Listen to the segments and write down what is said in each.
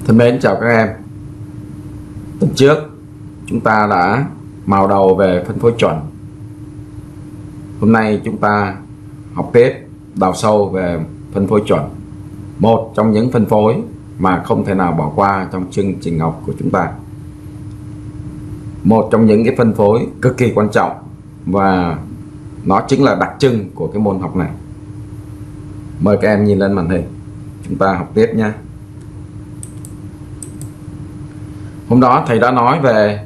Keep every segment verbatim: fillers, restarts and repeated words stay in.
Thân mến, chào các em. Tuần trước chúng ta đã màu đầu về phân phối chuẩn. Hôm nay chúng ta học tiếp, đào sâu về phân phối chuẩn, một trong những phân phối mà không thể nào bỏ qua trong chương trình học của chúng ta, một trong những cái phân phối cực kỳ quan trọng, và nó chính là đặc trưng của cái môn học này. Mời các em nhìn lên màn hình, chúng ta học tiếp nhé. Hôm đó thầy đã nói về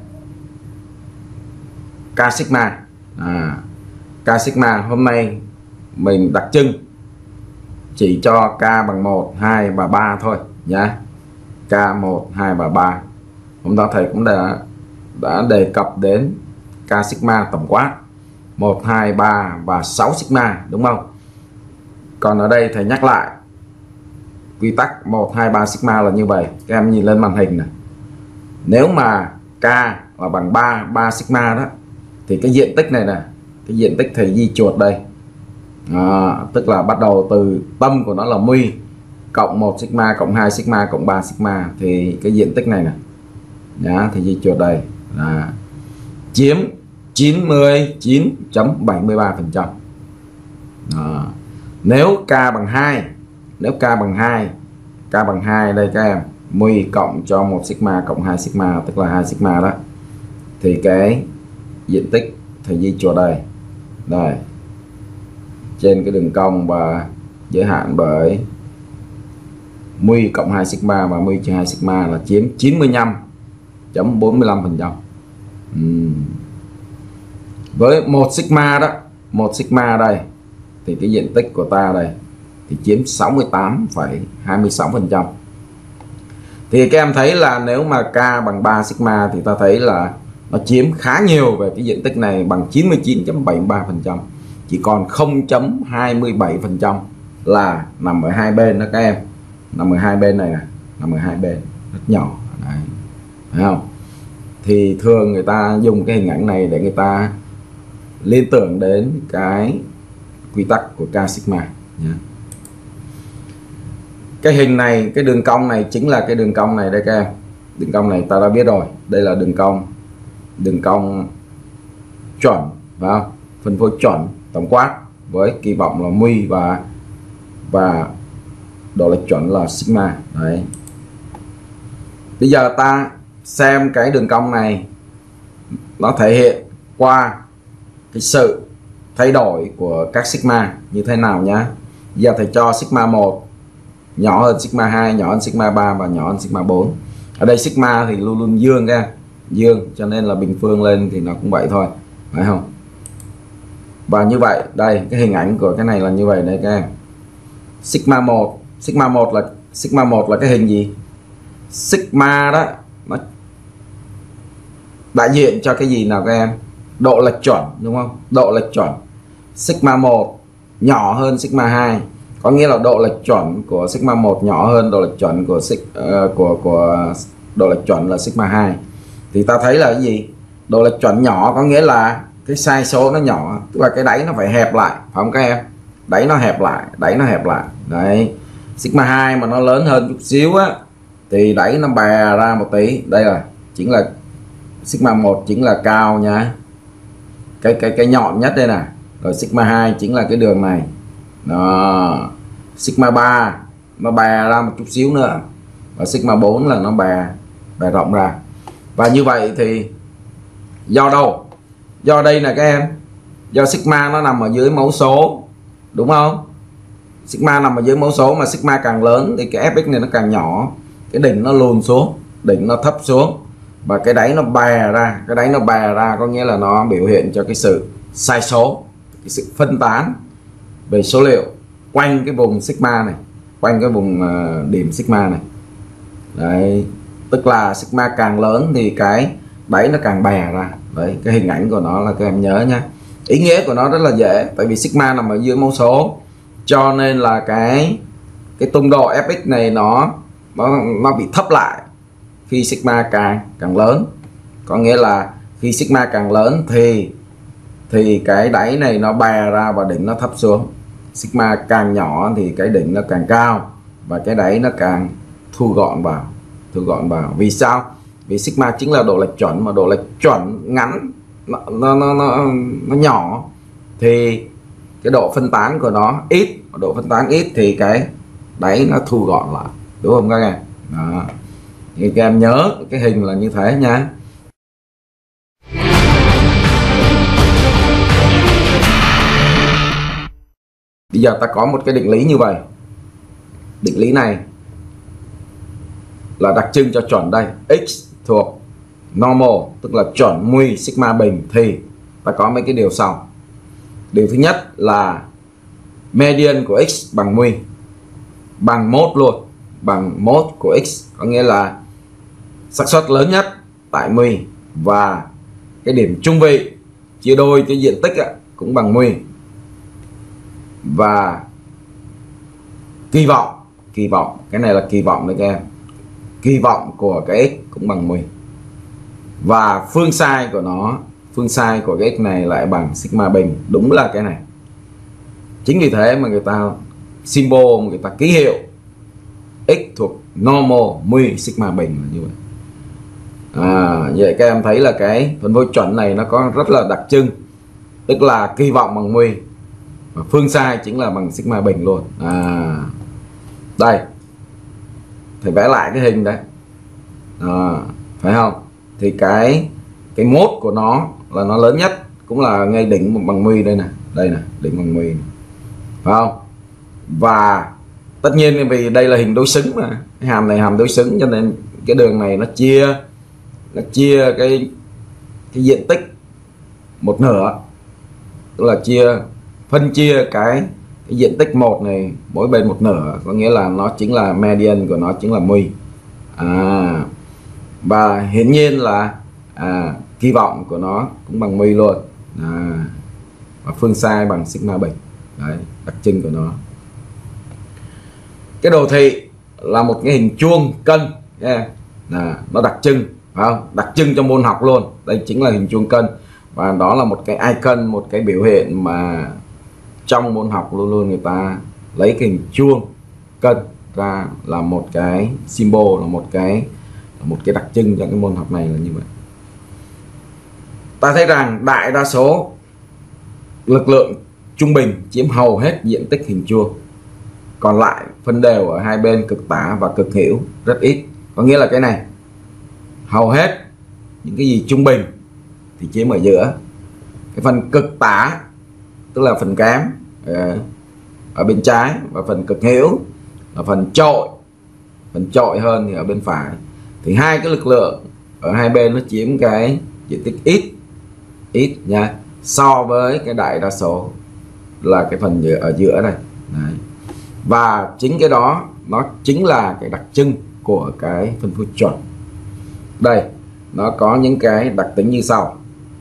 K sigma. à, K sigma hôm nay mình đặc trưng chỉ cho K bằng một, hai và ba thôi nhá. K một, hai và ba. Hôm đó thầy cũng đã đã đề cập đến K sigma tổng quát một, hai, ba và sáu sigma, đúng không? Còn ở đây thầy nhắc lại quy tắc một, hai, ba sigma là như vậy. Các em nhìn lên màn hình này. Nếu mà K là bằng ba, ba sigma đó, thì cái diện tích này nè, cái diện tích thầy di chuột đây, à, tức là bắt đầu từ tâm của nó là mu cộng một sigma cộng hai sigma cộng ba sigma, thì cái diện tích này nè nhá, thì di chuột đây là chiếm chín mươi chín phẩy bảy mươi ba phần trăm. Nếu K bằng hai, nếu K bằng hai, K bằng hai đây các em, mu cộng cho một sigma cộng hai sigma, tức là hai sigma đó, thì cái diện tích thầy di chuột đây, đây trên cái đường cong và giới hạn bởi mu cộng hai sigma và mu trừ hai sigma là chiếm chín mươi lăm phẩy bốn mươi lăm phần trăm. uhm. Với một sigma đó, một sigma đây, thì cái diện tích của ta đây thì chiếm sáu mươi tám phẩy hai mươi sáu phần trăm. Thì các em thấy là nếu mà K bằng ba sigma thì ta thấy là nó chiếm khá nhiều về cái diện tích này, bằng chín mươi chín phẩy bảy mươi ba phần trăm. Chỉ còn không phẩy hai mươi bảy phần trăm là nằm ở hai bên đó các em. Nằm ở hai bên này nè, nằm ở hai bên rất nhỏ. Đấy. Thấy không? Thì thường người ta dùng cái hình ảnh này để người ta liên tưởng đến cái quy tắc của K sigma nhé. Cái hình này, cái đường cong này chính là cái đường cong này đây các em. Đường cong này ta đã biết rồi, đây là đường cong đường cong chuẩn, phải không? Phân phối chuẩn tổng quát với kỳ vọng là mu và và độ lệch chuẩn là sigma. Đấy. Bây giờ ta xem cái đường cong này nó thể hiện qua cái sự thay đổi của các sigma như thế nào nhá. Giờ thầy cho sigma một nhỏ hơn sigma hai, nhỏ hơn sigma ba và nhỏ hơn sigma bốn. Ở đây sigma thì luôn luôn dương ra, dương, cho nên là bình phương lên thì nó cũng vậy thôi, phải không? Và như vậy, đây cái hình ảnh của cái này là như vậy đây các em. Sigma một, sigma một là sigma một là cái hình gì? Sigma đó nó đại diện cho cái gì nào các em? Độ lệch chuẩn, đúng không? Độ lệch chuẩn. Sigma một nhỏ hơn sigma hai, có nghĩa là độ lệch chuẩn của sigma một nhỏ hơn độ lệch chuẩn của uh, của của độ lệch chuẩn là sigma hai. Thì ta thấy là cái gì? Độ lệch chuẩn nhỏ có nghĩa là cái sai số nó nhỏ, tức là cái đáy nó phải hẹp lại, phải không các em? Đáy nó hẹp lại, đáy nó hẹp lại. Đấy. Sigma hai mà nó lớn hơn chút xíu á thì đáy nó bè ra một tí. Đây là chính là sigma một chính là cao nha. Cái cái cái nhọn nhất đây nè. Rồi sigma hai chính là cái đường này. Đó. Sigma ba nó bè ra một chút xíu nữa. Và sigma bốn là nó bè bè rộng ra. Và như vậy thì do đâu? Do đây là các em, do sigma nó nằm ở dưới mẫu số, đúng không? Sigma nằm ở dưới mẫu số, mà sigma càng lớn thì cái fx này nó càng nhỏ, cái đỉnh nó lùn xuống, đỉnh nó thấp xuống, và cái đáy nó bè ra. Cái đáy nó bè ra có nghĩa là nó biểu hiện cho cái sự sai số, cái sự phân tán về số liệu quanh cái vùng sigma này, quanh cái vùng uh, điểm sigma này. Đấy, tức là sigma càng lớn thì cái đáy nó càng bè ra. Đấy, cái hình ảnh của nó là các em nhớ nhé. Ý nghĩa của nó rất là dễ, tại vì sigma nằm ở dưới mẫu số, cho nên là cái cái tung độ fx này nó nó nó bị thấp lại khi sigma càng càng lớn. Có nghĩa là khi sigma càng lớn thì thì cái đáy này nó bè ra và đỉnh nó thấp xuống. Sigma càng nhỏ thì cái đỉnh nó càng cao và cái đáy nó càng thu gọn vào. thu gọn vào. Vì sao? Vì sigma chính là độ lệch chuẩn, mà độ lệch chuẩn ngắn nó nó nó nó, nó nhỏ thì cái độ phân tán của nó ít, độ phân tán ít thì cái đáy nó thu gọn lại, đúng không các em? Đó. Thì các em nhớ cái hình là như thế nha. Bây giờ ta có một cái định lý như vậy. Định lý này là đặc trưng cho chuẩn đây. X thuộc normal, tức là chuẩn muy sigma bình, thì ta có mấy cái điều sau. Điều thứ nhất là median của x bằng muy, bằng mốt luôn, bằng mốt của x, có nghĩa là xác suất lớn nhất tại muy, và cái điểm trung vị chia đôi cái diện tích cũng bằng muy, và kỳ vọng kỳ vọng cái này là kỳ vọng đấy các em, kỳ vọng của cái x cũng bằng muy, và phương sai của nó, phương sai của cái x này lại bằng sigma bình, đúng là cái này. Chính vì thế mà người ta symbol, người ta ký hiệu x thuộc normal muy sigma bình là như vậy. À, vậy các em thấy là cái phân phối chuẩn này nó có rất là đặc trưng, tức là kỳ vọng bằng muy và phương sai chính là bằng sigma bình luôn. À, đây thầy vẽ lại cái hình đấy, à, phải không? Thì cái cái mốt của nó là nó lớn nhất, cũng là ngay đỉnh bằng muy đây nè, đây nè, đỉnh bằng muy, phải không? Và tất nhiên vì đây là hình đối xứng mà, cái hàm này hàm đối xứng, cho nên cái đường này nó chia nó chia cái cái diện tích một nửa, tức là chia phân chia cái, cái diện tích một này mỗi bên một nửa, có nghĩa là nó chính là median của nó chính là muy. À, và hiển nhiên là à, kỳ vọng của nó cũng bằng muy luôn. À, và phương sai bằng sigma bình. Đấy, đặc trưng của nó. Cái đồ thị là một cái hình chuông cân, yeah. À, nó đặc trưng, phải không? Đặc trưng cho môn học luôn. Đây chính là hình chuông cân, và đó là một cái icon, một cái biểu hiện mà trong môn học luôn luôn người ta lấy cái hình chuông cân ra là một cái symbol, là một cái một cái đặc trưng cho cái môn học này là như vậy. Ta thấy rằng đại đa số lực lượng trung bình chiếm hầu hết diện tích hình chuông, còn lại phân đều ở hai bên cực tả và cực hữu rất ít. Có nghĩa là cái này hầu hết những cái gì trung bình thì chiếm ở giữa, cái phần cực tả tức là phần kém ở bên trái, và phần cực hữu là phần trội, phần trội hơn thì ở bên phải. Thì hai cái lực lượng ở hai bên nó chiếm cái diện tích ít ít nha, so với cái đại đa số là cái phần ở giữa này. Đấy. Và chính cái đó nó chính là cái đặc trưng của cái phân phối chuẩn. Đây nó có những cái đặc tính như sau.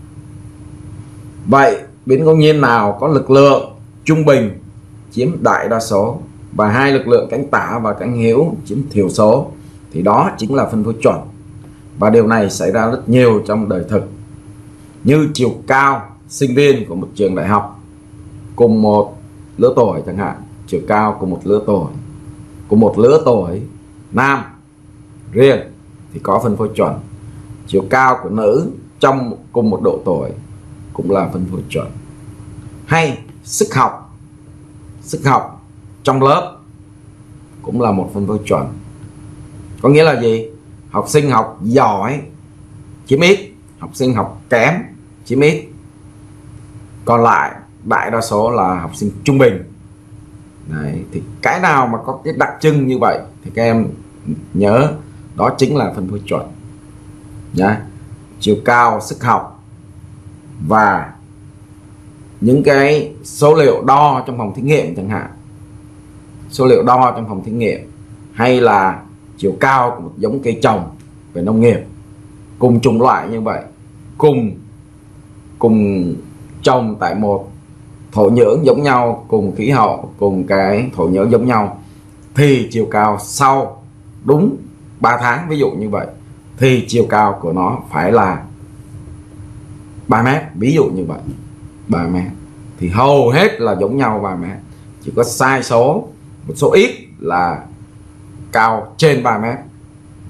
Vậy biến ngẫu nhiên nào có lực lượng trung bình chiếm đại đa số và hai lực lượng cánh tả và cánh hữu chiếm thiểu số, thì đó chính là phân phối chuẩn. Và điều này xảy ra rất nhiều trong đời thực, như chiều cao sinh viên của một trường đại học cùng một lứa tuổi chẳng hạn, chiều cao của một lứa tuổi của một lứa tuổi nam riêng thì có phân phối chuẩn. Chiều cao của nữ trong cùng một độ tuổi cũng là phân phối chuẩn. Hay sức học sức học trong lớp cũng là một phân phối chuẩn. Có nghĩa là gì? Học sinh học giỏi chiếm ít, học sinh học kém chiếm ít, còn lại đại đa số là học sinh trung bình. Đấy, thì cái nào mà có cái đặc trưng như vậy thì các em nhớ đó chính là phân phối chuẩn nhá. Chiều cao, sức học và những cái số liệu đo trong phòng thí nghiệm chẳng hạn, số liệu đo trong phòng thí nghiệm, hay là chiều cao của một giống cây trồng về nông nghiệp cùng chủng loại như vậy, cùng cùng trồng tại một thổ nhưỡng giống nhau, cùng khí hậu, cùng cái thổ nhưỡng giống nhau, thì chiều cao sau đúng ba tháng ví dụ như vậy thì chiều cao của nó phải là ba mét, ví dụ như vậy, ba mét. Thì hầu hết là giống nhau ba mét, chỉ có sai số một số ít là cao trên ba mét.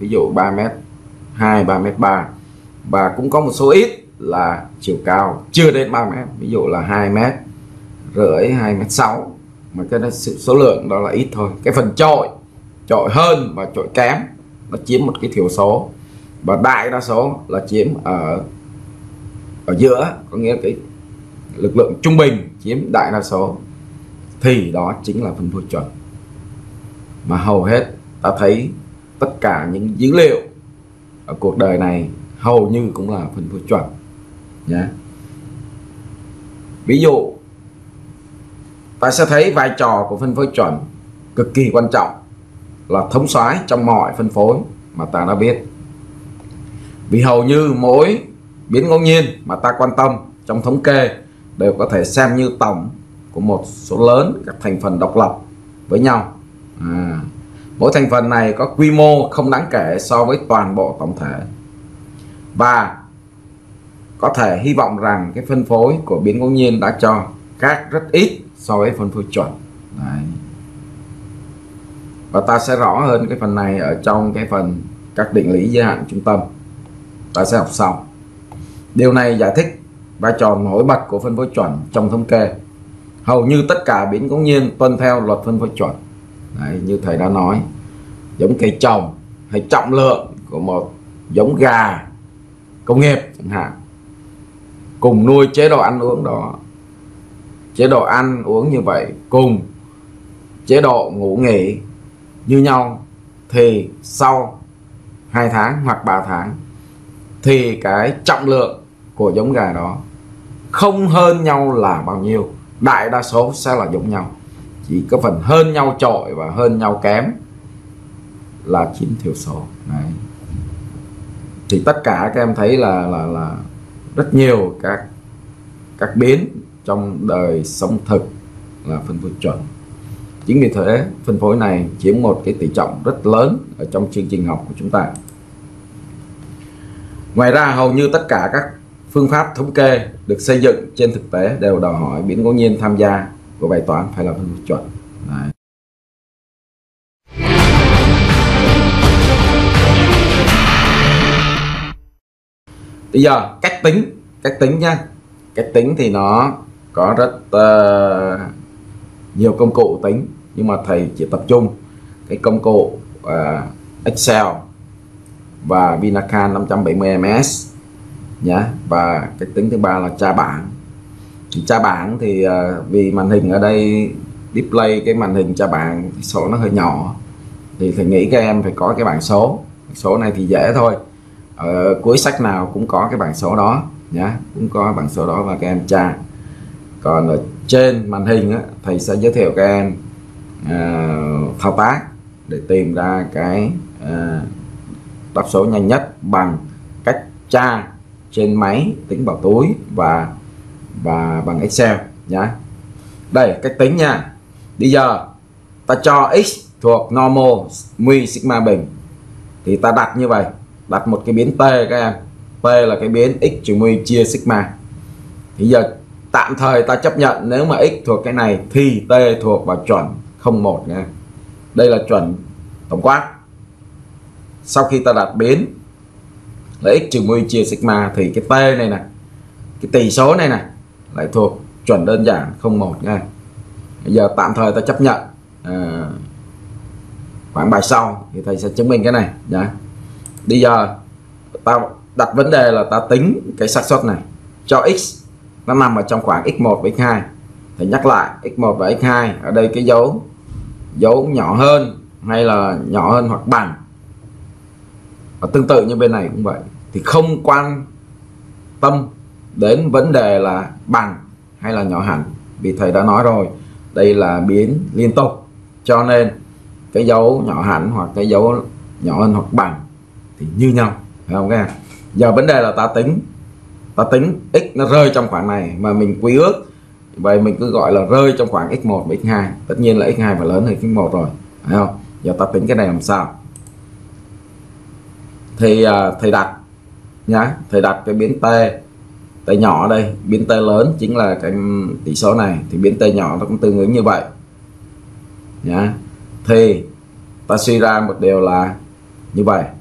ví dụ ba mét hai, ba mét ba, và cũng có một số ít là chiều cao chưa đến ba mét, ví dụ là hai mét rưỡi, hai mét sáu, mà cái sự số lượng đó là ít thôi. Cái phần trội trội hơn và trội kém nó chiếm một cái thiểu số, và đại đa số là chiếm ở ở giữa, có nghĩa là cái lực lượng trung bình chiếm đại đa số, thì đó chính là phân phối chuẩn. Mà hầu hết ta thấy tất cả những dữ liệu ở cuộc đời này hầu như cũng là phân phối chuẩn nhé. Ví dụ ta sẽ thấy vai trò của phân phối chuẩn cực kỳ quan trọng, là thống soái trong mọi phân phối mà ta đã biết. Vì hầu như mỗi biến ngẫu nhiên mà ta quan tâm trong thống kê đều có thể xem như tổng của một số lớn các thành phần độc lập với nhau. À, mỗi thành phần này có quy mô không đáng kể so với toàn bộ tổng thể, và có thể hy vọng rằng cái phân phối của biến ngẫu nhiên đã cho khác rất ít so với phân phối chuẩn. Đấy. Và ta sẽ rõ hơn cái phần này ở trong cái phần các định lý giới hạn trung tâm, ta sẽ học sau. Điều này giải thích vai trò nổi bật của phân phối chuẩn trong thống kê. Hầu như tất cả biến ngẫu nhiên tuân theo luật phân phối chuẩn. Đấy, như thầy đã nói, giống cây trồng hay trọng lượng của một giống gà công nghiệp chẳng hạn, cùng nuôi chế độ ăn uống đó, chế độ ăn uống như vậy cùng chế độ ngủ nghỉ như nhau, thì sau hai tháng hoặc ba tháng thì cái trọng lượng của giống gà đó không hơn nhau là bao nhiêu, đại đa số sẽ là giống nhau, chỉ có phần hơn nhau trội và hơn nhau kém là chiếm thiểu số. Đấy. Thì tất cả các em thấy là là là rất nhiều các các biến trong đời sống thực là phân phối chuẩn. Chính vì thế phân phối này chiếm một cái tỷ trọng rất lớn ở trong chương trình học của chúng ta. Ngoài ra hầu như tất cả các phương pháp thống kê được xây dựng trên thực tế đều đòi hỏi biến ngẫu nhiên tham gia của bài toán phải là phân phối chuẩn. Đấy. Bây giờ cách tính, cách tính nha. Cách tính thì nó có rất uh, nhiều công cụ tính, nhưng mà thầy chỉ tập trung cái công cụ uh, Excel và Vinacan năm trăm bảy mươi M S nhé. Và cách tính thứ ba là tra bảng. Thì tra bảng thì uh, vì màn hình ở đây display cái màn hình tra bảng số nó hơi nhỏ, thì thầy nghĩ các em phải có cái bảng số. Số này thì dễ thôi, ở cuối sách nào cũng có cái bảng số đó nhé, cũng có bảng số đó và các em tra. Còn ở trên màn hình á, thầy sẽ giới thiệu các em uh, thao tác để tìm ra cái uh, đáp số nhanh nhất bằng cách tra trên máy tính vào túi và và bằng Excel nhá. Đây cách tính nha. Bây giờ ta cho x thuộc normal mu sigma bình, thì ta đặt như vậy, đặt một cái biến t các em. T là cái biến x trừ mu chia sigma. Thì giờ tạm thời ta chấp nhận nếu mà x thuộc cái này thì t thuộc vào chuẩn không một nha. Đây là chuẩn tổng quát. Sau khi ta đặt biến là x trừ mu chia sigma thì cái t này nè, cái tỷ số này nè lại thuộc chuẩn đơn giản không một nha. Bây giờ tạm thời ta chấp nhận. À, khoảng bài sau thì thầy sẽ chứng minh cái này nhá. Bây giờ ta đặt vấn đề là ta tính cái xác suất này cho x nó nằm ở trong khoảng x một và x hai. Thầy nhắc lại x một và x hai ở đây cái dấu dấu nhỏ hơn hay là nhỏ hơn hoặc bằng, và tương tự như bên này cũng vậy, thì không quan tâm đến vấn đề là bằng hay là nhỏ hẳn, vì thầy đã nói rồi đây là biến liên tục, cho nên cái dấu nhỏ hẳn hoặc cái dấu nhỏ hơn hoặc bằng thì như nhau, phải không các em? Giờ vấn đề là ta tính ta tính x nó rơi trong khoảng này mà mình quy ước, vậy mình cứ gọi là rơi trong khoảng x một và x hai. Tất nhiên là x hai phải lớn hơn x một rồi, phải không? Giờ ta tính cái này làm sao? Thì uh, thầy đặt nhá, thầy đặt cái biến t t nhỏ ở đây, biến t lớn chính là cái tỷ số này, thì biến t nhỏ nó cũng tương ứng như vậy nhá. Thì ta suy ra một điều là như vậy,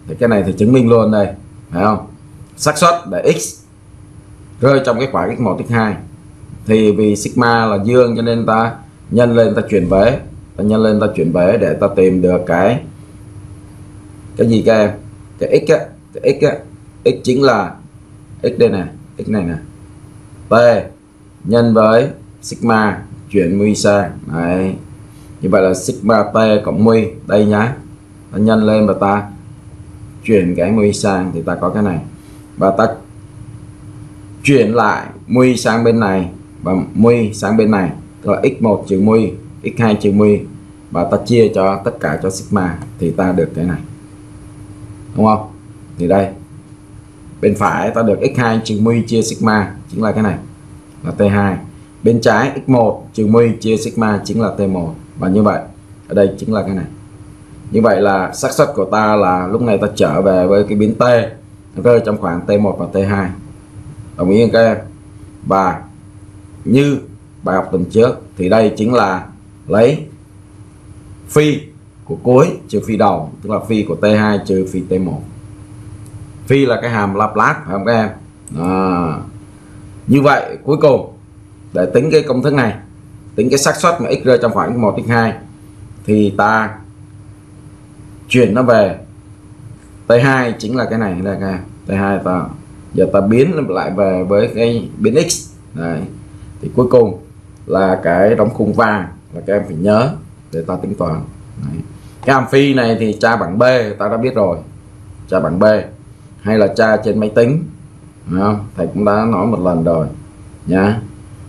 thì cái này thì chứng minh luôn đây, phải không? Xác suất để x rơi trong cái khoảng x một x hai thì vì sigma là dương cho nên ta nhân lên ta chuyển vế, ta nhân lên ta chuyển vế để ta tìm được cái cái gì các em, cái x á, cái x á, x chính là x đây nè, x này nè, t nhân với sigma chuyển mu sang đấy, như vậy là sigma t cộng mu đây nhá, ta nhân lên và ta chuyển cái mu sang thì ta có cái này, và ta chuyển lại mu sang bên này và mu sang bên này, tức là x một trừ mu, x hai trừ mu, và ta chia cho tất cả cho sigma thì ta được cái này, đúng không? Thì đây bên phải ta được x hai trừ mu chia sigma chính là cái này là t hai, bên trái x một trừ mu chia sigma chính là t một, và như vậy ở đây chính là cái này. Như vậy là xác suất của ta là lúc này ta trở về với cái biến t rơi trong khoảng t một và t hai, đồng ý không các em? Và như bài học tuần trước thì đây chính là lấy phi của cuối trừ phi đầu, tức là phi của t hai trừ phi t một. Phi là cái hàm Laplace, phải không các em? À, như vậy cuối cùng để tính cái công thức này, tính cái xác suất mà x rơi trong khoảng x một x hai thì ta chuyển nó về t hai chính là cái này đây các em. t hai ta giờ ta biến lại về với cái biến x đấy, thì cuối cùng là cái đóng khung vàng là các em phải nhớ để ta tính toán đấy. Cái hàm phi này thì tra bảng B ta đã biết rồi, tra bảng B hay là tra trên máy tính, đúng không? Thầy cũng đã nói một lần rồi nhá.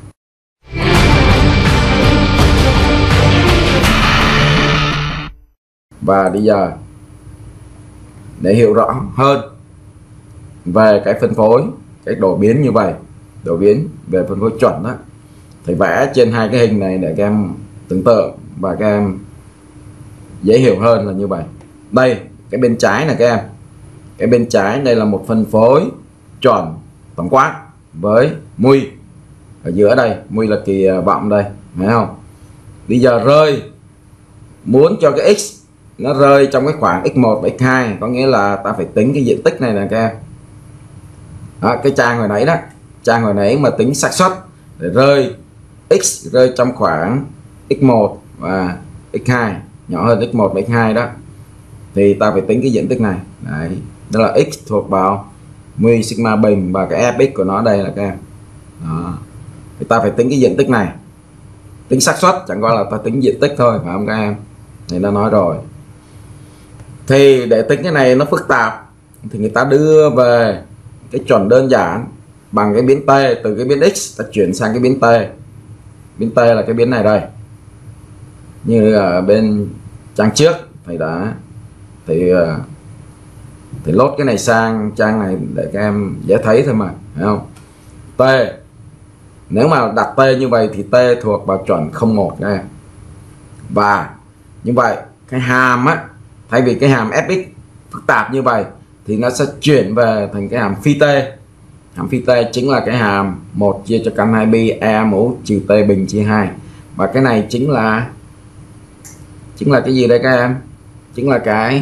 Và bây giờ để hiểu rõ hơn về cái phân phối, cái độ biến như vậy, độ biến về phân phối chuẩn đó, thầy vẽ trên hai cái hình này để các em tưởng tượng và các em dễ hiểu hơn là như vậy. Đây cái bên trái này các em, cái bên trái đây là một phân phối chuẩn tổng quát với mu ở giữa đây, mu là kỳ vọng đây, thấy không? Bây giờ rơi muốn cho cái x nó rơi trong cái khoảng x một và x hai, có nghĩa là ta phải tính cái diện tích này nè các em. Đó, cái trang hồi nãy đó, trang hồi nãy mà tính xác suất để rơi x rơi trong khoảng x một và x hai nhỏ hơn x một và x hai đó, thì ta phải tính cái diện tích này đấy, đó là x thuộc vào mu sigma bình và cái fx của nó đây là các em. Đó, thì ta phải tính cái diện tích này, tính xác suất chẳng qua là ta tính diện tích thôi, phải không các em? Thì đã nói rồi. Thì để tính cái này nó phức tạp thì người ta đưa về cái chuẩn đơn giản bằng cái biến t, từ cái biến x ta chuyển sang cái biến t. Biến t là cái biến này đây, như ở bên trang trước thầy đã thì thì lốt cái này sang trang này để các em dễ thấy thôi mà, phải không? T nếu mà đặt t như vậy thì t thuộc vào chuẩn không một các em. Và như vậy cái hàm á, thay vì cái hàm fx phức tạp như vậy thì nó sẽ chuyển về thành cái hàm phi t. Hàm phi t chính là cái hàm một chia cho căn hai pi e mũ trừ t bình chia hai. Và cái này chính là chính là cái gì đây các em? Chính là cái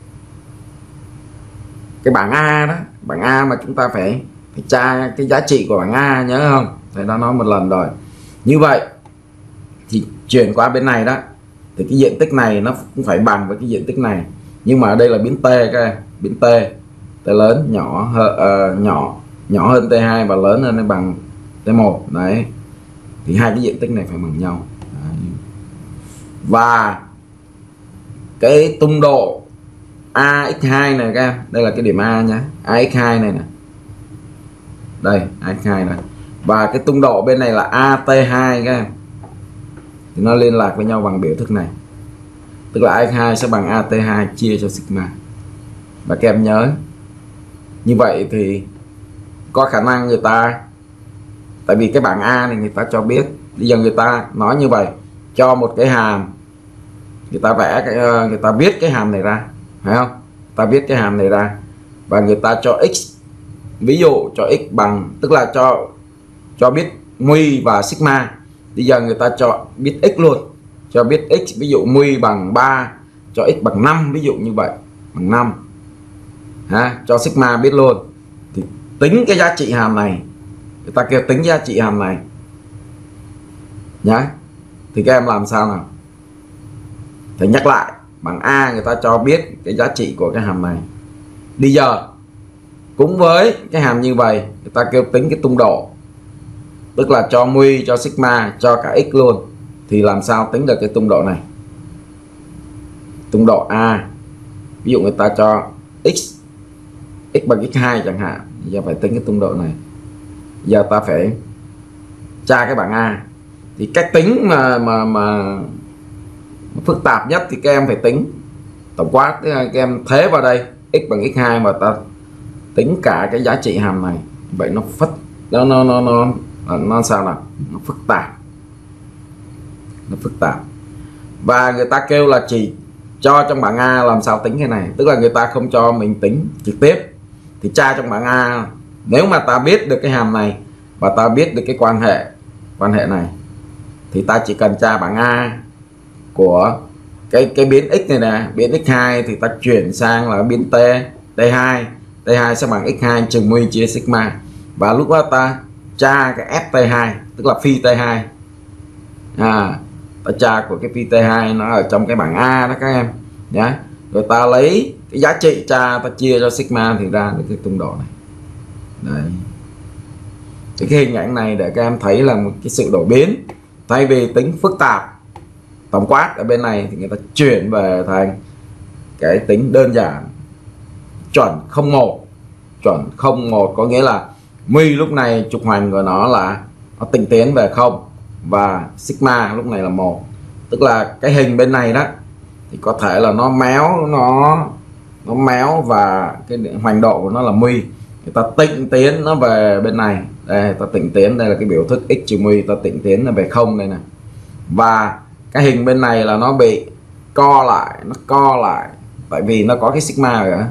cái bảng A đó, bảng A mà chúng ta phải phải tra cái giá trị của bảng A, nhớ không? Thầy đã nói một lần rồi. Như vậy thì chuyển qua bên này đó thì cái diện tích này nó cũng phải bằng với cái diện tích này, nhưng mà ở đây là biến t các em, biến t t lớn nhỏ hơn uh, nhỏ nhỏ hơn t hai và lớn hơn bằng t một đấy, thì hai cái diện tích này phải bằng nhau đấy. Và cái tung độ a x hai này các em, đây là cái điểm A nhé, a x hai này nè, đây a x hai này, và cái tung độ bên này là a t hai các em, thì nó liên lạc với nhau bằng biểu thức này, tức là a x hai sẽ bằng a t hai chia cho sigma. Và các em nhớ như vậy thì có khả năng người ta, tại vì cái bảng A này người ta cho biết, bây giờ người ta nói như vậy, cho một cái hàm, người ta vẽ cái, người ta viết cái hàm này ra, phải không? Ta viết cái hàm này ra và người ta cho x, ví dụ cho x bằng, tức là cho cho biết mu và sigma. Bây giờ người ta cho biết x luôn, cho biết x, ví dụ mu bằng ba, cho x bằng năm, ví dụ như vậy, bằng năm. ha, cho sigma biết luôn. Thì tính cái giá trị hàm này, người ta kêu tính giá trị hàm này nhá. Thì các em làm sao nào? Thì nhắc lại, bằng A người ta cho biết cái giá trị của cái hàm này. Bây giờ cũng với cái hàm như vậy, người ta kêu tính cái tung độ, tức là cho mu, cho sigma, cho cả x luôn. Thì làm sao tính được cái tung độ này? Tung độ A, ví dụ người ta cho x x bằng x hai chẳng hạn, giờ phải tính cái tung độ này. Giờ ta phải tra cái bảng A. Thì cách tính mà mà mà phức tạp nhất thì các em phải tính tổng quát, các em thế vào đây x bằng x hai và ta tính cả cái giá trị hàm này. Vậy nó phức nó nó nó nó nó sao nào? Nó phức tạp. Nó phức tạp. Và người ta kêu là chỉ cho trong bảng A làm sao tính cái này, tức là người ta không cho mình tính trực tiếp. Thì tra trong bảng A, nếu mà ta biết được cái hàm này và ta biết được cái quan hệ quan hệ này thì ta chỉ cần tra bảng A của cái cái biến x này nè, biến x hai thì ta chuyển sang là biến t t hai, t hai sẽ bằng x hai trừ mu chia sigma, và lúc đó ta tra cái f t hai tức là phi t hai. À, ta tra của cái phi t hai nó ở trong cái bảng A đó các em nhá. Rồi ta lấy cái giá trị tra ta chia cho sigma thì ra được cái tung độ này. Đấy. Thì cái hình ảnh này để các em thấy là một cái sự đổi biến. Thay vì tính phức tạp tổng quát ở bên này thì người ta chuyển về thành cái tính đơn giản chuẩn không một. Chuẩn không một có nghĩa là mu lúc này trục hoành của nó là nó tịnh tiến về không và sigma lúc này là một. Tức là cái hình bên này đó thì có thể là nó méo, nó nó méo và cái hoành độ của nó là mu. Người ta tịnh tiến nó về bên này. Đây, ta tịnh tiến, đây là cái biểu thức x trừ mu, ta tịnh tiến nó về không đây nè. Và cái hình bên này là nó bị co lại, nó co lại tại vì nó có cái sigma ở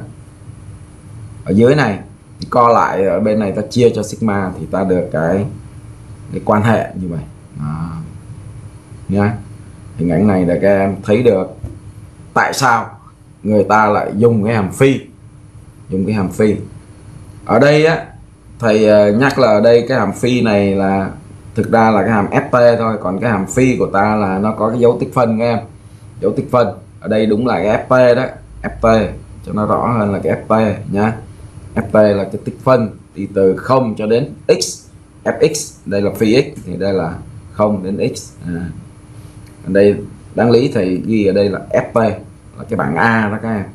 ở dưới này. Thì co lại ở bên này ta chia cho sigma thì ta được cái cái quan hệ như vậy. Đó. Nha. Hình ảnh này để các em thấy được tại sao người ta lại dùng cái hàm phi, dùng cái hàm phi. Ở đây á thầy nhắc là ở đây cái hàm phi này là thực ra là cái hàm ft thôi, còn cái hàm phi của ta là nó có cái dấu tích phân các em, dấu tích phân. Ở đây đúng là cái ft đó, ft cho nó rõ hơn là cái ft nhá. Ft là cái tích phân đi từ không cho đến x, fx đây là phi x thì đây là không đến x. À. Ở đây đáng lý thầy ghi ở đây là fp là cái bảng A đó các em.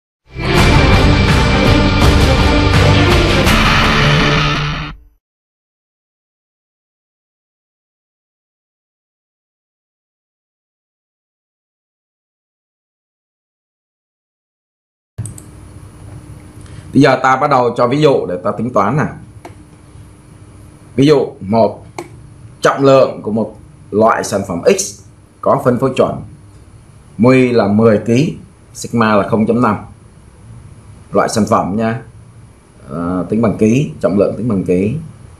Bây giờ ta bắt đầu cho ví dụ để ta tính toán nào. Ví dụ một, trọng lượng của một loại sản phẩm X có phân phối chuẩn, mu là mười ki lô gam, sigma là không phẩy năm. Loại sản phẩm nha, à, tính bằng ký, trọng lượng tính bằng ký.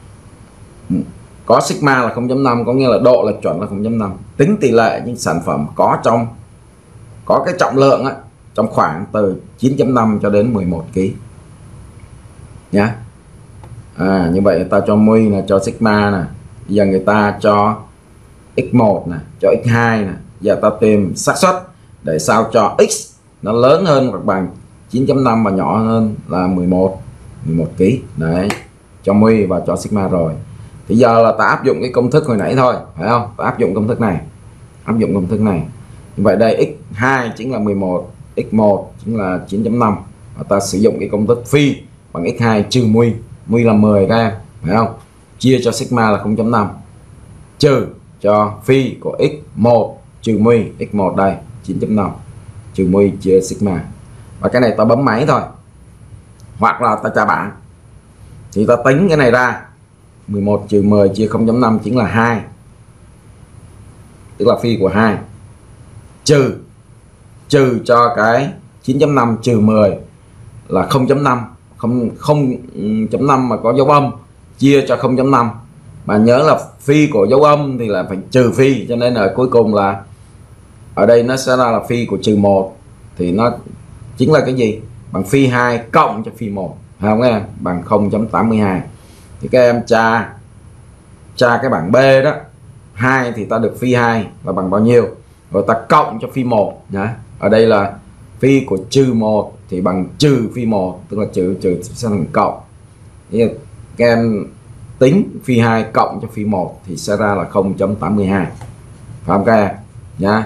Có sigma là không phẩy năm có nghĩa là độ lệch chuẩn là không phẩy năm. Tính tỷ lệ những sản phẩm có trong có cái trọng lượng á, trong khoảng từ chín phẩy năm cho đến mười một ki lô gam nhá. À, như vậy ta cho mu là cho sigma nè, giờ người ta cho x một nè, cho x hai nè. Giờ ta tìm xác suất để sao cho x nó lớn hơn hoặc bằng chín phẩy năm và nhỏ hơn là mười một ki lô gam. Đấy, cho mu và cho sigma rồi. Thì giờ là ta áp dụng cái công thức hồi nãy thôi, phải không? Ta áp dụng công thức này. Áp dụng công thức này. Như vậy đây x hai chính là mười một, x một chính là chín phẩy năm và ta sử dụng cái công thức phi bằng x hai trừ mu, mu là mười các em, phải không? Chia cho sigma là không phẩy năm trừ cho phi của x một trừ mu, x một đây chín phẩy năm trừ mu chia sigma. Và cái này ta bấm máy thôi. Hoặc là ta tra bảng. Thì ta tính cái này ra. mười một trừ mười chia không phẩy năm chính là hai. Tức là phi của hai. Trừ trừ cho cái chín phẩy năm trừ mười là không phẩy năm, không không chấm năm mà có dấu âm, chia cho không phẩy năm. Mà nhớ là phi của dấu âm thì là phải trừ phi, cho nên là cuối cùng là ở đây nó sẽ ra là phi của trừ một thì nó chính là cái gì? bằng phi hai cộng cho phi một, phải không em, bằng không chấm tám mươi hai. Thì các em tra tra cái bảng B đó, hai thì ta được phi hai là bằng bao nhiêu, rồi ta cộng cho phi một nhá. Ở đây là phi của trừ một thì bằng trừ phi một, tức là trừ trừ sẽ thành cộng. Thì các em tính phi hai cộng cho phi một thì sẽ ra là không chấm tám mươi hai, phải không các em nhá.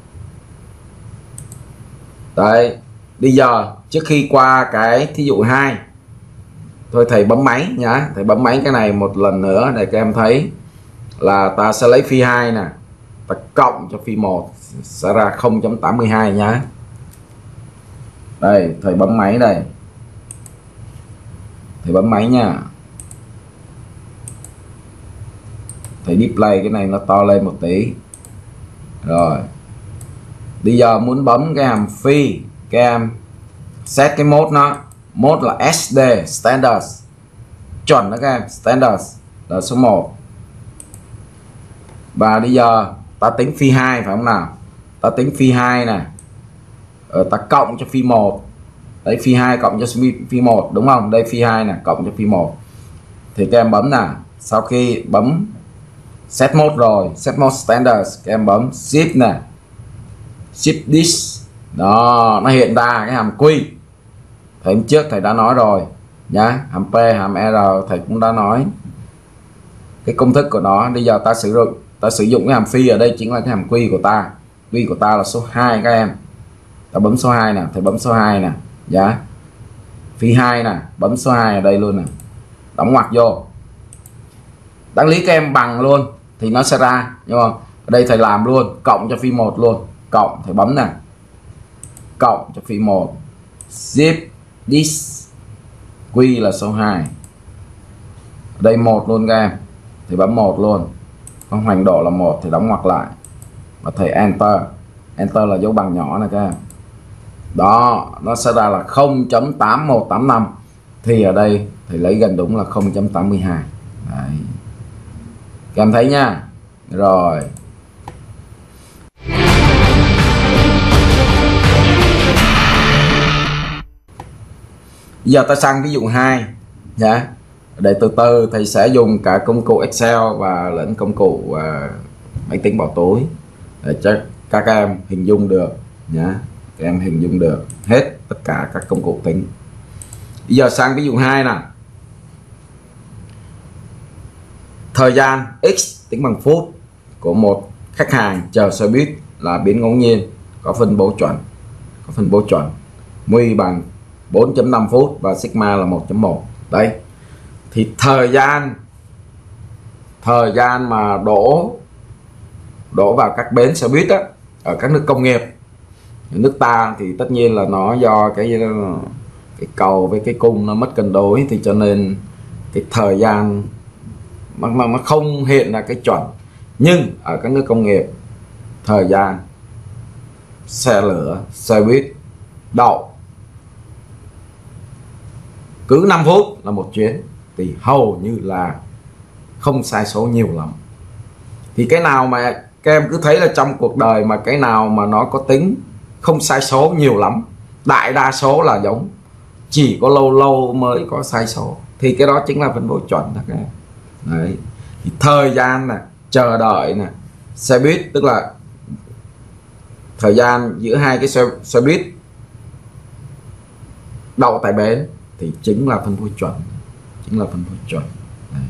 Đấy, bây giờ trước khi qua cái thí dụ hai, thôi thầy bấm máy nhá, thầy bấm máy cái này một lần nữa để các em thấy là ta sẽ lấy phi hai nè, ta cộng cho phi một sẽ ra không chấm tám mươi hai nhá. Đây, thầy bấm máy đây, thầy bấm máy nha, thầy display cái này nó to lên một tí. Rồi bây giờ muốn bấm cái hàm phi, các em set cái mode nó, mode là ét đê standard, chuẩn đó các em, standard là số một. Và bây giờ ta tính phi hai phải không nào, ta tính phi hai nè, ờ, ta cộng cho phi một, đấy phi hai cộng cho phi một đúng không, đây phi hai nè cộng cho phi một. Thì các em bấm nè, sau khi bấm set mode rồi, set mode standard, các em bấm shift nè, shift this đó, nó hiện ra cái hàm Q. Thầy hôm trước thầy đã nói rồi nhá, hàm P, hàm R thầy cũng đã nói cái công thức của nó. Bây giờ ta sử dụng ta sử dụng cái hàm phi ở đây chính là cái hàm Q của ta. Q của ta là số hai các em. Ta bấm số hai nè, thầy bấm số hai nè, giá phi hai nè, bấm số hai ở đây luôn nè, đóng ngoặc vô. Đáng lý các em bằng luôn thì nó sẽ ra, đúng không? Ở đây thầy làm luôn, cộng cho phi một luôn, cộng thầy bấm nè, cộng cho phi một, zip this, Q là số hai. Ở đây một luôn các em, thì bấm một luôn, con hoành độ là một thì đóng ngoặc lại và thầy enter, enter là dấu bằng nhỏ này các em. Đó, nó sẽ ra là không chấm tám một tám năm, thì ở đây thầy lấy gần đúng là không chấm tám mươi hai. Đấy, các em thấy nha. Rồi giờ ta sang ví dụ hai nhá. Để từ từ thầy sẽ dùng cả công cụ Excel và lẫn công cụ uh, máy tính bảo tối để cho các em hình dung được nhá, các em hình dung được hết tất cả các công cụ tính. Bây giờ sang ví dụ hai nè, thời gian x tính bằng phút của một khách hàng chờ xe buýt là biến ngẫu nhiên, có phân bố chuẩn, có phân bố chuẩn, mu bằng bốn chấm năm phút và sigma là một chấm một. Đấy, thì thời gian thời gian mà đổ đổ vào các bến xe buýt á, ở các nước công nghiệp, nước ta thì tất nhiên là nó do cái cái cầu với cái cung nó mất cân đối, thì cho nên cái thời gian mà mà nó không hiện là cái chuẩn. Nhưng ở các nước công nghiệp, thời gian xe lửa, xe buýt đậu cứ năm phút là một chuyến thì hầu như là không sai số nhiều lắm. Thì cái nào mà các em cứ thấy là trong cuộc đời mà cái nào mà nó có tính không sai số nhiều lắm, đại đa số là giống, chỉ có lâu lâu mới có sai số, thì cái đó chính là phân bố chuẩn đó các em. Đấy, thì thời gian này, chờ đợi này, xe buýt tức là thời gian giữa hai cái xe, xe buýt đậu tại bến thì chính là phân bố chuẩn, chính là phân bố chuẩn. Đấy.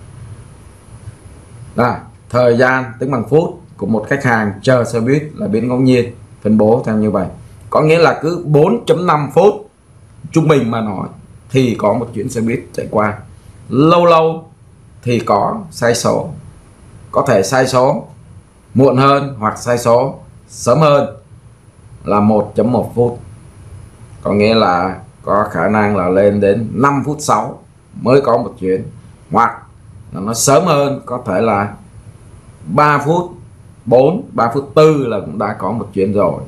Đó, thời gian tính bằng phút của một khách hàng chờ xe buýt là biến ngẫu nhiên, phân bố theo như vậy, có nghĩa là cứ bốn chấm năm phút trung bình mà nói thì có một chuyến xe buýt chạy qua. Lâu lâu thì có sai số, có thể sai số muộn hơn hoặc sai số sớm hơn là một chấm một phút, có nghĩa là có khả năng là lên đến năm phút sáu mới có một chuyến, hoặc là nó sớm hơn, có thể là ba phút bốn, ba phút tư là cũng đã có một chuyến rồi.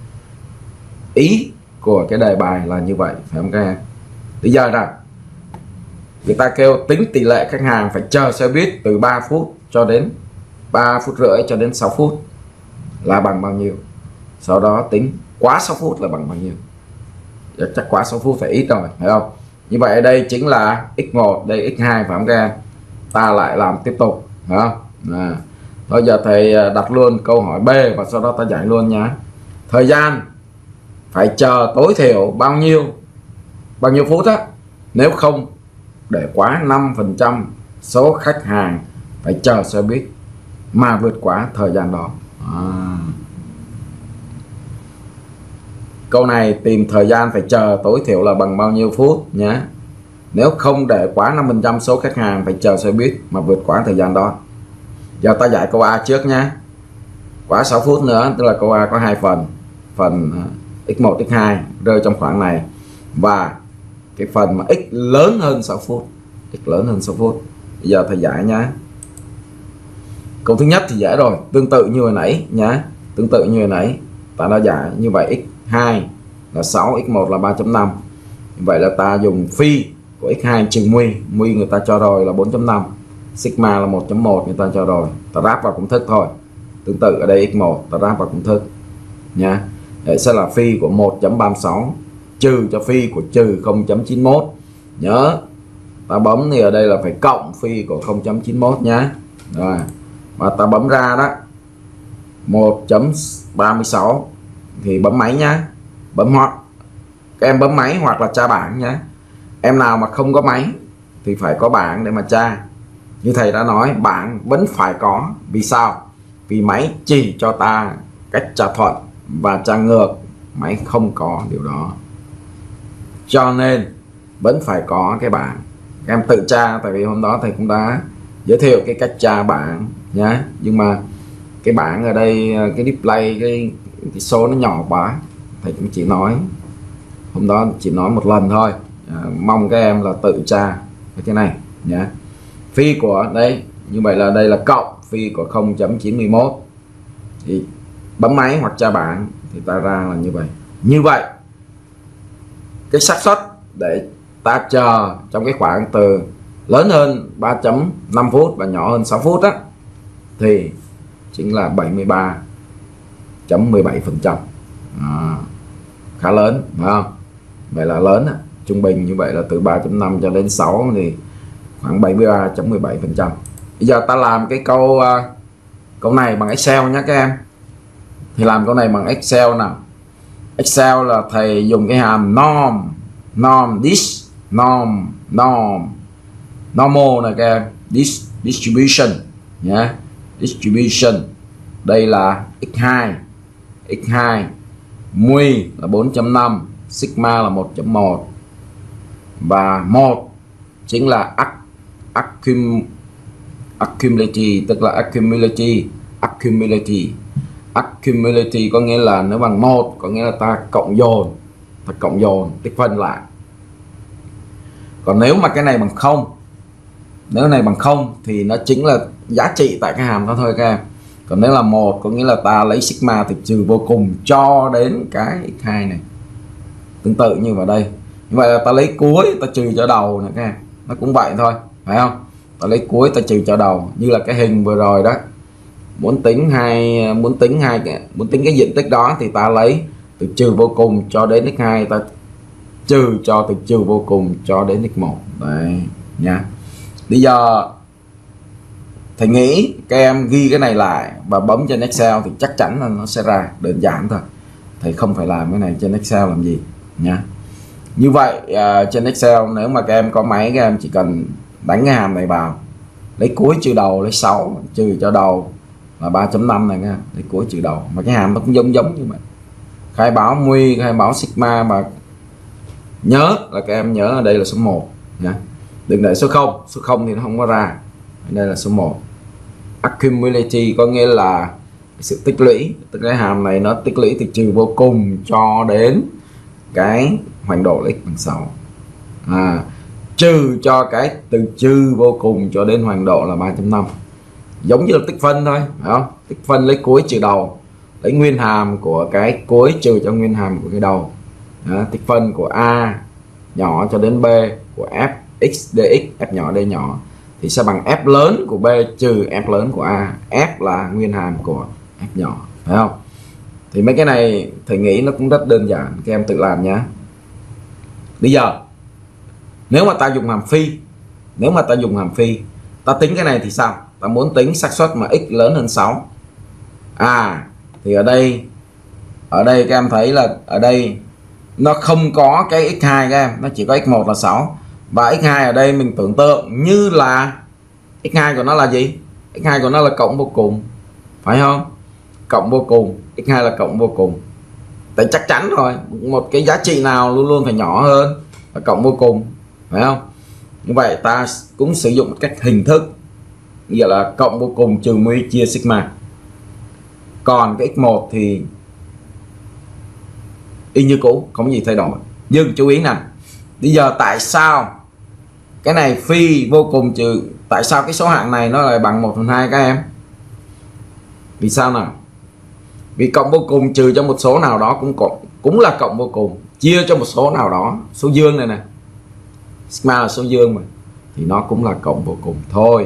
Ý của cái đề bài là như vậy, phải không các em? Bây giờ là người ta kêu tính tỷ lệ khách hàng phải chờ xe buýt từ ba phút cho đến ba phút rưỡi cho đến sáu phút là bằng bao nhiêu, sau đó tính quá sáu phút là bằng bao nhiêu. chắc quá sáu phút phải ít rồi, phải không? Như vậy ở đây chính là x một, đây x hai, phải không các em? Ta lại làm tiếp tục, phải không? À. Thôi giờ thầy đặt luôn câu hỏi B và sau đó ta giải luôn nhá. Thời gian phải chờ tối thiểu bao nhiêu bao nhiêu phút á, nếu không để quá năm phần trăm số khách hàng phải chờ xe buýt mà vượt quá thời gian đó. À. Câu này tìm thời gian phải chờ tối thiểu là bằng bao nhiêu phút nhé. Nếu không để quá năm phần trăm số khách hàng phải chờ xe buýt mà vượt quá thời gian đó. Giờ ta giải câu A trước nhé. Quá sáu phút nữa, tức là câu A có hai phần. Phần x một, x hai rơi trong khoảng này. Và cái phần mà x lớn hơn sáu phút. X lớn hơn sáu phút. Bây giờ thầy giải nhá. Câu thứ nhất thì dễ rồi. Tương tự như hồi nãy nhá. Tương tự như hồi nãy. Ta đã giải như vậy. x hai là sáu, x một là ba chấm năm. Vậy là ta dùng phi của x hai trừ nguy. Nguy người ta cho rồi là bốn chấm năm. Sigma là một chấm một người ta cho rồi. Ta ráp vào công thức thôi. Tương tự ở đây x một ta ráp vào công thức nha. Vậy sẽ là phi của một chấm ba mươi sáu trừ cho phi của trừ không chấm chín mươi mốt. Nhớ ta bấm thì ở đây là phải cộng phi của không chấm chín mươi mốt nhá. Rồi. Và ta bấm ra đó một chấm ba mươi sáu thì bấm máy nhá. Bấm hoặc các em bấm máy hoặc là tra bảng nhé. Em nào mà không có máy thì phải có bảng để mà tra. Như thầy đã nói, bảng vẫn phải có. Vì sao? Vì máy chỉ cho ta cách tra thuận và tra ngược, máy không có điều đó. Cho nên vẫn phải có cái bảng. Các em tự tra, tại vì hôm đó thầy cũng đã giới thiệu cái cách tra bảng nhé. Nhưng mà cái bảng ở đây, cái display, cái, cái số nó nhỏ quá, thầy cũng chỉ nói hôm đó chỉ nói một lần thôi. À, mong các em là tự tra cái này nhé. Phi của đây như vậy là đây là cộng phi của không chấm chín mươi mốt thì bấm máy hoặc tra bảng thì ta ra là như vậy. Như vậy cái xác suất để ta chờ trong cái khoảng từ lớn hơn ba chấm năm phút và nhỏ hơn sáu phút á thì chính là bảy mươi ba chấm mười bảy phần trăm. À, khá lớn phải không? Vậy là lớn á. Trung bình như vậy là từ ba chấm năm cho đến sáu thì khoảng bảy mươi ba chấm mười bảy phần trăm. Bây giờ ta làm cái câu uh, câu này bằng Excel nhé các em. Thì làm câu này bằng Excel nào. Excel là thầy dùng cái hàm norm, norm this, norm, norm, normal này các em, this distribution nhé, yeah. Distribution. Đây là x hai, x hai, nguy là bốn chấm năm, sigma là một chấm một và một chính là accum accumulative, tức là accumulative, accumulative, accumulative có nghĩa là nếu bằng một có nghĩa là ta cộng dồn, ta cộng dồn tích phân lại. Còn nếu mà cái này bằng không, nếu này bằng không thì nó chính là giá trị tại cái hàm đó thôi các em. Còn nếu là một có nghĩa là ta lấy sigma thì trừ vô cùng cho đến cái x hai này. Tương tự như vào đây. Như vậy là ta lấy cuối ta trừ cho đầu này các em. Nó cũng vậy thôi, phải không? Ta lấy cuối ta trừ cho đầu, như là cái hình vừa rồi đó. Muốn tính hai muốn tính hai muốn tính cái diện tích đó thì ta lấy từ trừ vô cùng cho đến x hai, ta trừ cho từ trừ vô cùng cho đến x một. Đấy nha. Bây giờ thầy nghĩ các em ghi cái này lại và bấm trên Excel thì chắc chắn là nó sẽ ra, đơn giản thôi. Thầy không phải làm cái này trên Excel làm gì nha. Như vậy uh, trên Excel nếu mà các em có máy, các em chỉ cần đánh cái hàm này vào, lấy cuối trừ đầu, lấy sáu trừ cho đầu là ba chấm năm này nha, lấy cuối trừ đầu. Mà cái hàm nó cũng giống giống như vậy. Khai báo nguy, khai báo sigma, mà nhớ là các em nhớ ở đây là số một nha. Đừng để số không, số không thì nó không có ra. Đây là số một. Accumulative có nghĩa là sự tích lũy, tức cái hàm này nó tích lũy từ trừ vô cùng cho đến cái hoành độ là x bằng sáu. À, trừ cho cái từ trừ vô cùng cho đến hoành độ là ba chấm năm. Giống như là tích phân thôi, phải không? Tích phân lấy cuối trừ đầu, lấy nguyên hàm của cái cuối trừ cho nguyên hàm của cái đầu. Đó, tích phân của A nhỏ cho đến B của f x dx, f nhỏ d nhỏ thì sẽ bằng f lớn của B trừ f lớn của A. F là nguyên hàm của f nhỏ, phải không? Thì mấy cái này thầy nghĩ nó cũng rất đơn giản, các em tự làm nhé. Bây giờ nếu mà ta dùng hàm phi, nếu mà ta dùng hàm phi, ta tính cái này thì sao? Ta muốn tính xác suất mà x lớn hơn sáu. À thì ở đây ở đây các em thấy là ở đây nó không có cái x hai các em, nó chỉ có x một là sáu, và x hai ở đây mình tưởng tượng như là x hai của nó là gì? x hai của nó là cộng vô cùng, phải không? Cộng vô cùng, x hai là cộng vô cùng. Tại chắc chắn rồi, một cái giá trị nào luôn luôn phải nhỏ hơn là cộng vô cùng, phải không? Như vậy ta cũng sử dụng cách hình thức, nghĩa là cộng vô cùng trừ mu chia sigma. Còn cái x một thì y như cũ, không gì thay đổi. Nhưng chú ý nè, bây giờ tại sao cái này phi vô cùng trừ, tại sao cái số hạng này nó lại bằng một phần hai các em? Vì sao nào? Vì cộng vô cùng trừ cho một số nào đó cũng cộng, cũng là cộng vô cùng, chia cho một số nào đó, số dương này nè, sigma là số dương mà, thì nó cũng là cộng vô cùng thôi,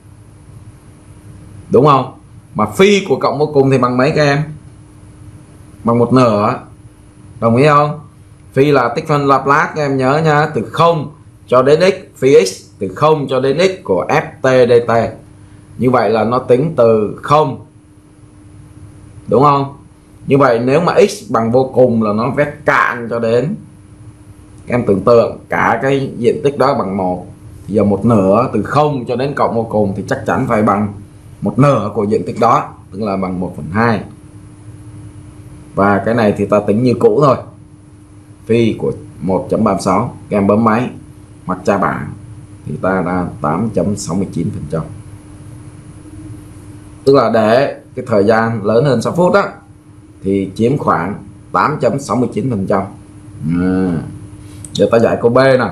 đúng không? Mà phi của cộng vô cùng thì bằng mấy các em? Bằng một nửa, đồng ý không? Phi là tích phân Laplace các em nhớ nha, từ không cho đến x, phi x từ không cho đến x của ft dt. Như vậy là nó tính từ không, đúng không? Như vậy nếu mà x bằng vô cùng là nó vét cạn cho đến, các em tưởng tượng cả cái diện tích đó bằng một, thì giờ một nửa từ không cho đến cộng vô cùng thì chắc chắn phải bằng một nửa của diện tích đó, tức là bằng một phần hai. Và cái này thì ta tính như cũ thôi, phi của một chấm ba mươi sáu, các em bấm máy hoặc tra bảng thì ta ra tám chấm sáu mươi chín phần trăm. Tức là để cái thời gian lớn hơn sáu phút đó thì chiếm khoảng tám chấm sáu mươi chín phần trăm. À, giờ ta giải câu B nè.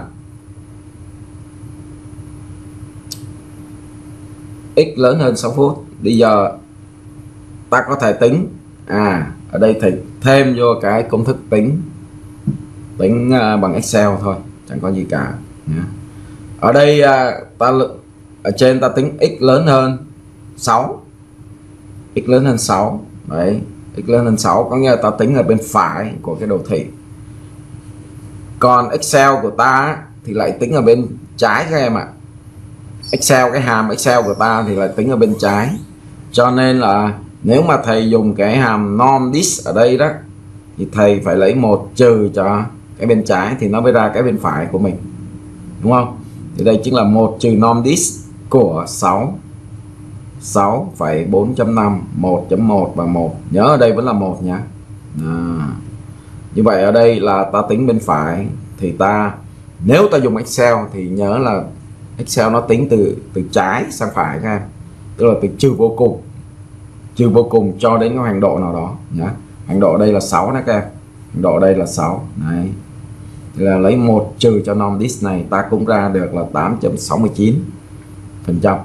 X lớn hơn sáu phút. Bây giờ ta có thể tính, à ở đây thì thêm vô cái công thức tính tính uh, bằng Excel thôi, chẳng có gì cả. Ở đây uh, ta ở trên ta tính x lớn hơn sáu, x lớn hơn sáu, đấy, x lớn hơn sáu có nghĩa là ta tính ở bên phải của cái đồ thị. Còn Excel của ta thì lại tính ở bên trái các em ạ. Excel, cái hàm Excel của ta thì lại tính ở bên trái. Cho nên là nếu mà thầy dùng cái hàm norm dis ở đây đó thì thầy phải lấy một trừ cho cái bên trái thì nó mới ra cái bên phải của mình, đúng không? Thì đây chính là một trừ norm dis của sáu, sáu phẩy bốn chấm năm, một chấm một và một. Nhớ ở đây vẫn là một nhá. À, như vậy ở đây là ta tính bên phải thì ta, nếu ta dùng Excel thì nhớ là Excel nó tính từ từ trái sang phải các em, tức là từ trừ vô cùng, trừ vô cùng cho đến cái hành độ nào đó nhá. Hành độ ở đây là sáu đó các em, hành độ ở đây là sáu này, thì là lấy một trừ cho norm dis này ta cũng ra được là tám chấm sáu mươi chín phần trăm.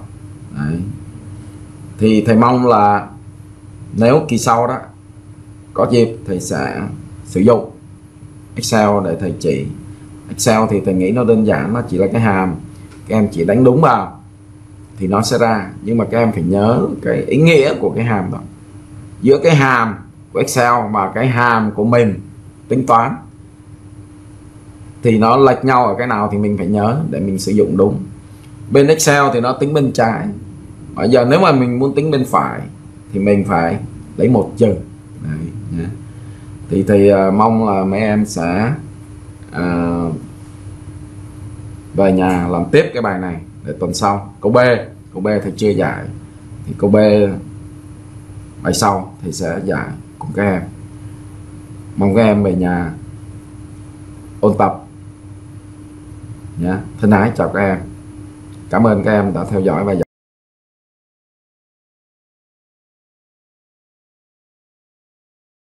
Thì thầy mong là nếu kỳ sau đó có dịp thầy sẽ sử dụng Excel để thầy chỉ. Excel thì thầy nghĩ nó đơn giản, nó chỉ là cái hàm, các em chỉ đánh đúng vào thì nó sẽ ra. Nhưng mà các em phải nhớ cái ý nghĩa của cái hàm đó, giữa cái hàm của Excel và cái hàm của mình tính toán thì nó lệch nhau ở cái nào thì mình phải nhớ để mình sử dụng đúng. Bên Excel thì nó tính bên trái, bây giờ nếu mà mình muốn tính bên phải thì mình phải lấy một trừ. Đấy, nhé. Thì thì uh, mong là mấy em sẽ uh, về nhà làm tiếp cái bài này để tuần sau. Câu B, câu B thầy chưa giải thì câu B bài sau thì sẽ giải cùng các em. Mong các em về nhà ôn tập nhé. Thân ái chào các em, cảm ơn các em đã theo dõi bài giảng.